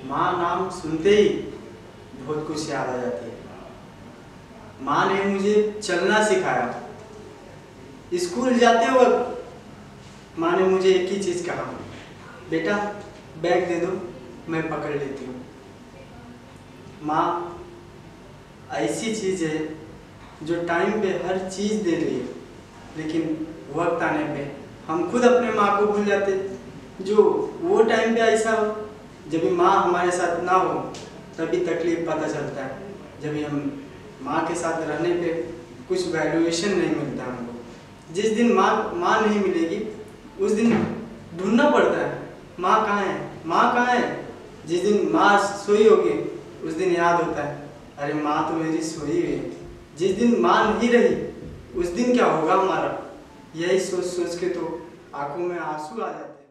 माँ नाम सुनते ही बहुत कुछ याद आ जाती है। माँ ने मुझे चलना सिखाया। स्कूल जाते वक्त माँ ने मुझे एक ही चीज़ कहा, बेटा बैग दे दो, मैं पकड़ लेती हूँ। माँ ऐसी चीज़ है जो टाइम पे हर चीज़ दे रही है, लेकिन वक्त आने पे हम खुद अपने माँ को भूल जाते। जो वो टाइम पे ऐसा हो जब भी माँ हमारे साथ ना हो तभी तकलीफ पता चलता है। जब भी हम माँ के साथ रहने पे कुछ वैल्यूएशन नहीं मिलता हमको। जिस दिन माँ नहीं मिलेगी उस दिन ढूंढना पड़ता है, माँ कहाँ है, माँ कहाँ है। जिस दिन माँ सोई होगी उस दिन याद होता है, अरे माँ तो मेरी सोई हुई है। जिस दिन माँ नहीं रही उस दिन क्या होगा हमारा, यही सोच सोच के तो आंखों में आंसू आ जाते हैं।